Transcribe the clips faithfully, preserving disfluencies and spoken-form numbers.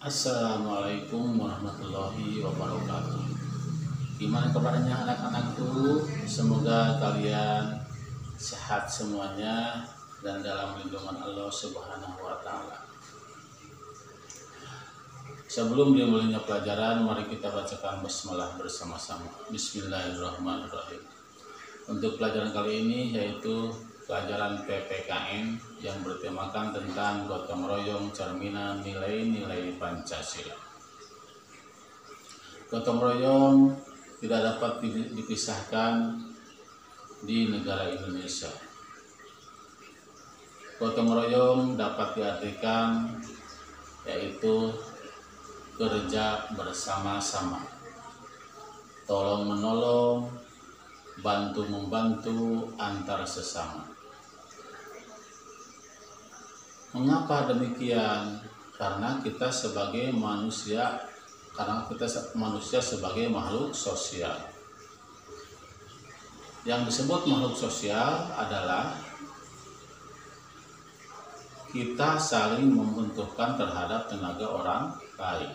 Assalamualaikum warahmatullahi wabarakatuh. Gimana kabarnya anak-anakku? Semoga kalian sehat semuanya dan dalam lindungan Allah Subhanahu wa taala. Sebelum dimulainya pelajaran, mari kita bacakan basmalah bersama-sama. Bismillahirrahmanirrahim. Untuk pelajaran kali ini yaitu pelajaran P P K N yang bertemakan tentang gotong royong cerminan nilai-nilai Pancasila. Gotong royong tidak dapat dipisahkan di negara Indonesia. Gotong royong dapat diartikan yaitu kerja bersama-sama, tolong menolong, bantu membantu antar sesama. Mengapa demikian? Karena kita sebagai manusia, karena kita manusia sebagai makhluk sosial. Yang disebut makhluk sosial adalah kita saling membutuhkan terhadap tenaga orang lain.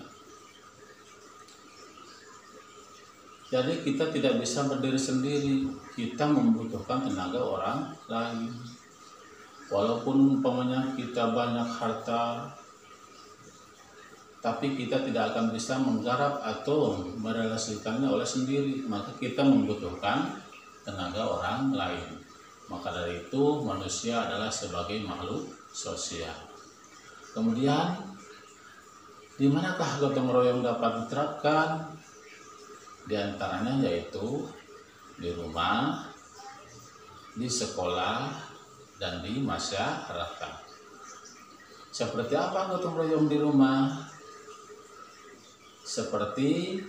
Jadi kita tidak bisa berdiri sendiri, kita membutuhkan tenaga orang lain. Walaupun umpamanya kita banyak harta, tapi kita tidak akan bisa menggarap atau merealisasikannya oleh sendiri, maka kita membutuhkan tenaga orang lain. Maka dari itu manusia adalah sebagai makhluk sosial. Kemudian, di manakah gotong royong dapat diterapkan? Di antaranya yaitu di rumah, di sekolah, dan di masyarakat. Seperti apa gotong royong di rumah? Seperti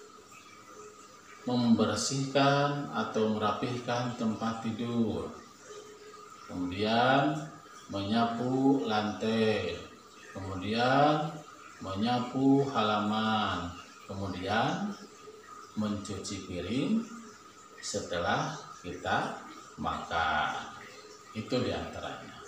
membersihkan atau merapihkan tempat tidur, kemudian menyapu lantai, kemudian menyapu halaman, kemudian mencuci piring setelah kita makan. Itu diantaranya.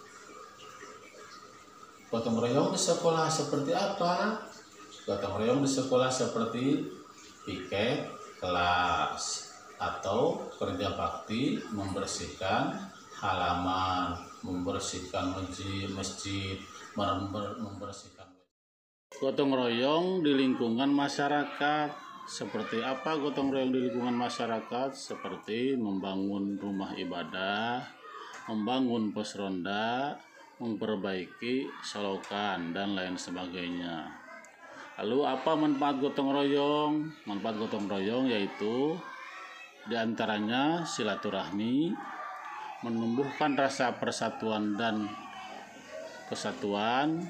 Gotong royong di sekolah seperti apa? Gotong royong di sekolah seperti piket kelas atau kerja bakti membersihkan halaman, membersihkan masjid, masjid, membersihkan. Gotong royong di lingkungan masyarakat. Seperti apa gotong royong di lingkungan masyarakat? Seperti membangun rumah ibadah, membangun pos ronda, memperbaiki selokan, dan lain sebagainya. Lalu apa manfaat gotong royong? Manfaat gotong royong yaitu diantaranya silaturahmi, menumbuhkan rasa persatuan dan kesatuan,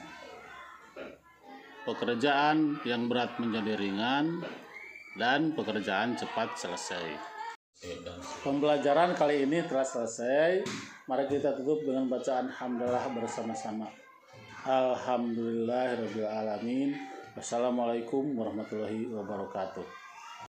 pekerjaan yang berat menjadi ringan, dan pekerjaan cepat selesai. Pembelajaran kali ini telah selesai. Mari kita tutup dengan bacaan hamdalah bersama-sama. Alhamdulillahirabbil alamin. Wassalamualaikum warahmatullahi wabarakatuh.